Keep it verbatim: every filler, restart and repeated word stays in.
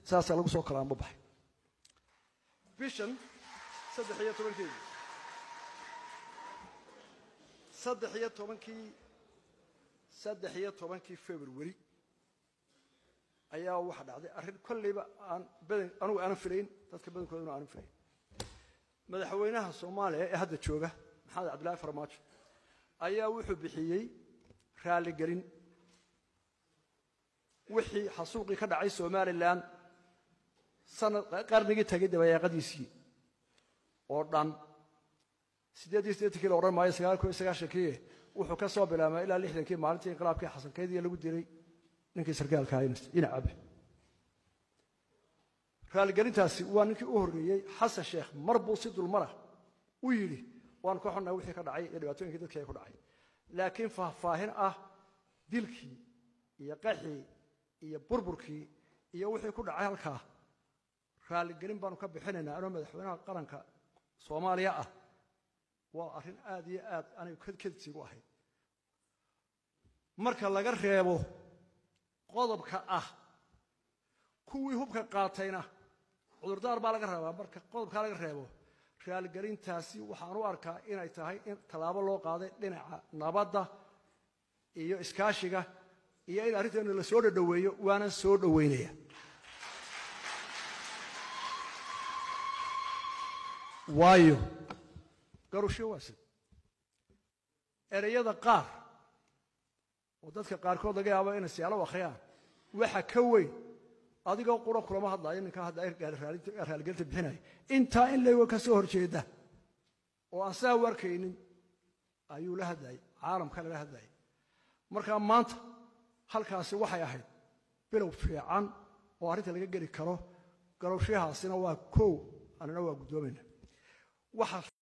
ساسا lagu soo kala baxay bishan saddex iyo tobankii saddex iyo tobankii saddex iyo tobankii February ayaa waxa dhacday arrin kulliba aan badan anigu aan filayn dadka badankooduna aan filayn madaxweynaha Soomaaliya ee hadda jooga Maxamed Cabdullaahi Farmaajo ayaa wuxuu bixiyay raali gelin wixii xasuuqi ka dhacay Soomaaliland sanad qarnigii tagay dabayaaqadiisii oo dhan sideed iyo siddeetan kilo oran maayo sagaal iyo sagaashan kii wuxuu ka soo bilaabay ilaa lixdan kii maalintii inqilaabkii Xasan Keydii lagu diray ninkii sargaalka ahaa ina cabe raali gelintaasi waa ninkii u horreeyay Xasan Sheekh marbuu si dulmara u yiri waan ka xunaa wixii ka dhacay ee dhibaatooyinkii dadka ay ku dhacay laakiin faahfaahin ah dilkii iyo qaxii iyo burburkii iyo wixii ku dhacay halka raali gelin baanu ka bixinaynaa anoo madaxweynaha qaranka Soomaaliya ah waa arrin aad iyo aad anigu kadkadsigu ahay marka laga reebo qodobka ah kuwii hubka qaatayna cudurdaar baa laga rabaa marka qodobka laga reebo raali gelintaasi waxaan u arkaa inay tahay in talaabo loo qaaday dhinaca nabadda iyo iskaashiga iyo in arrintan la soo dhaweeyo waana soo dhaweynaya waayo garusho waasid erayada qaar oo dadka qaarkood laga yaabo inay siyaalo akhriyaan waxa ka weyn adigoo qura kulama hadlayo ninka hadda ay raali gelinta bixinay inta in leeyo ka soo horjeeda oo aan saa warkaynin ayuu la hadlay caalamka la hadlay marka maanta halkaasi waxay ahayd bilow fiican oo arrinta laga geli karo garowshahaasina waa koow anana waa gudoomayna waxa